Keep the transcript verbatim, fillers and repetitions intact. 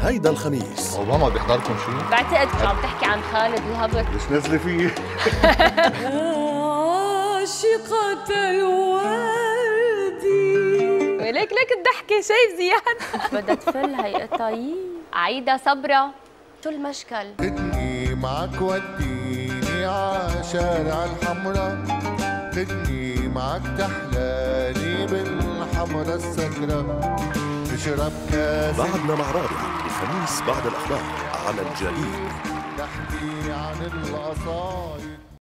هيدا الخميس. اوباما بيحضركم شو؟ بعتقد كنت عم تحكي عن خالد الهضر. ليش نازله فيه؟ عاشقة الوردي. ليك ليك الضحكة شايف زياد؟ بدها تفل هي طيب. عايدة صبرا شو المشكل؟ خدني معك وديني عشارع الحمرا، خدني معك تحلالي بالحمرا السكرة، تشرب كاس. بعدنا مع رابع الخميس بعد الأخبار على الجليل. نحكي عن القصايد.